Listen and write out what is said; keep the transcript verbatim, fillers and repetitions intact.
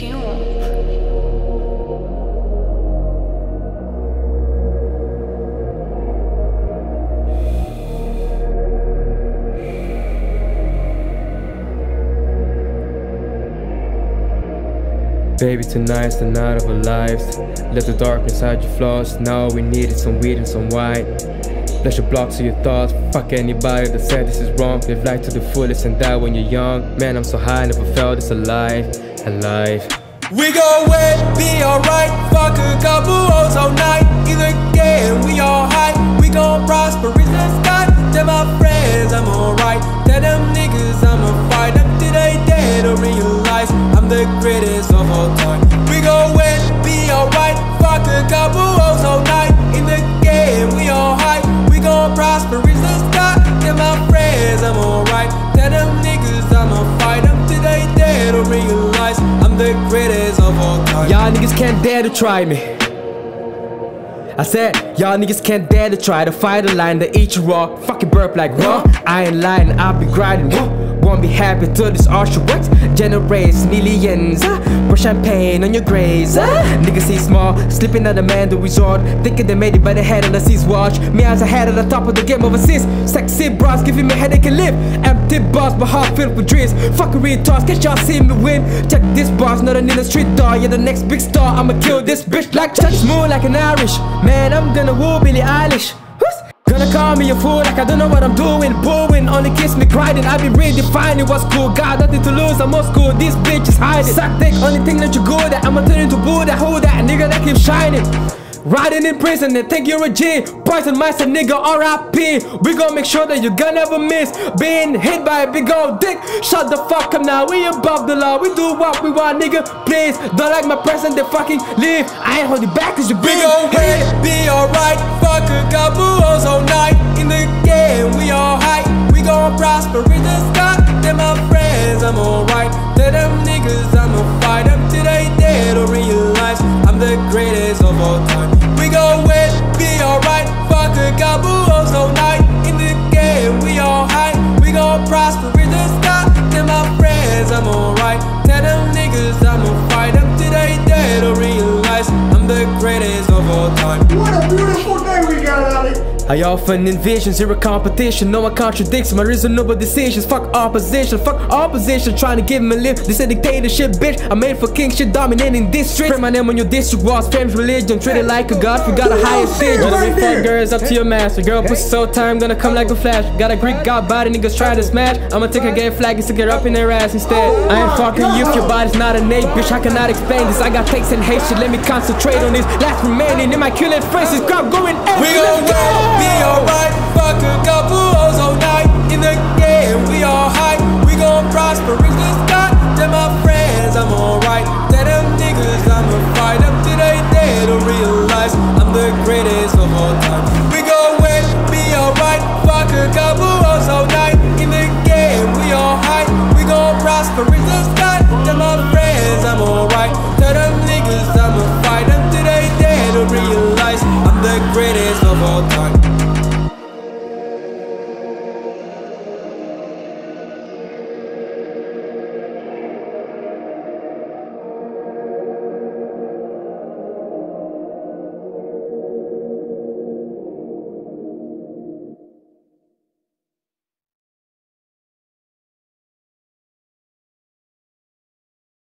Baby, tonight's the night of our lives. Let the darkness hide your flaws. Now we needed some weed and some wine. Flash your blocks of your thoughts. Fuck anybody that said this is wrong. Live life to the fullest and die when you're young. Man, I'm so high, never felt this alive, alive. We gon' win, be alright. Fuck a couple hoes all night. Either game, we all high. We gon' prosper in the sky. Tell my friends I'm alright. Tell them niggas I'ma fight them till they dead or realize I'm the greatest of all time. We gon' win, be alright. Fuck a couple hoes all night. In the game, we all high. We gon' prosper in the sky. Tell my friends I'm alright. Tell them niggas I'ma fight them till they dead or realize I'm the greatest of all time. Y'all niggas can't dare to try me. I said, y'all niggas can't dare to try to fight a line that eat you raw. Fucking burp like raw. I ain't lying, I'll be grinding. Won't be happy till this archer works. Generates millions. Pour champagne on your graves. Niggas see small, slipping at the man the resort. Thinking they made it by the head on the seas watch. Me as I had at the top of the game overseas. Sexy bras giving me headache and live. Empty bars, my heart filled with dreams. Fucking retards, can't y'all see me win? Check this boss, not an in the street dog. You're the next big star, I'ma kill this bitch like touch smooth like an Irish. Man, I'm gonna woo Billie Eilish. Gonna call me a fool like I don't know what I'm doing. Booing, only kiss me crying. I be redefining what's cool. Got nothing to lose, I'm most cool. These bitches hiding. Suck dick, only thing that you're good at. I'ma turn into Buddha. Who that nigga that keeps shining? Riding in prison and think you're a G. Poison myself, nigga, R I P. We gon' make sure that you gonna never miss being hit by a big old dick. Shut the fuck up now, we above the law. We do what we want, nigga, please. Don't like my present, they fucking leave. I ain't holding back cause you bring We gon' win, be alright. Fuck a couple hoes all night. In the game, we all high. We gon' prosper in the sky. Tell my friends I'm alright. Tell them niggas I'ma fight them till they dead or realize I'm the greatest of all time. We gon' win, be alright. Fuck a couple hoes all night. In the game, we all high. We gon' prosper in the sky. Tell my friends I'm alright. Tell them niggas I'ma fight them till they dead or realize I'm the greatest of all time. What a beautiful day we got out of it. I often envision zero competition, no one contradicts my reasonable decisions. Fuck opposition, fuck opposition, trying to give me a lift. This a dictatorship, bitch. I'm made for king shit, dominating district. Print my name on your district walls, fame's religion, treat it like a god. We got a higher stage. Gonna be fuck girls up to your master. Girl, pussy so time, gonna come like a flash. Got a Greek god body, niggas trying to smash. I'ma take a gay flag and stick it up in their ass instead. I ain't fucking you if your body's not innate, bitch. I cannot explain this. I got takes and hate shit. Let me concentrate on this. Last remaining in my killing phrases. Crowd going excellent. We gon' win, be alright. Fuck a couple hoes all night. In the game, we all high. We gon' prosper in the sky. Tell my friends